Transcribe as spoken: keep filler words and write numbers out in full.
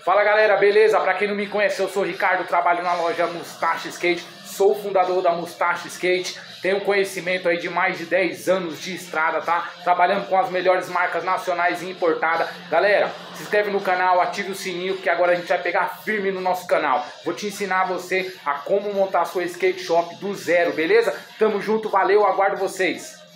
Fala galera, beleza? Pra quem não me conhece, eu sou o Ricardo, trabalho na loja Mustache Skate, sou o fundador da Mustache Skate, tenho conhecimento aí de mais de dez anos de estrada, tá? Trabalhando com as melhores marcas nacionais e importadas. Galera, se inscreve no canal, ative o sininho, que agora a gente vai pegar firme no nosso canal. Vou te ensinar você a como montar a sua skate shop do zero, beleza? Tamo junto, valeu, aguardo vocês!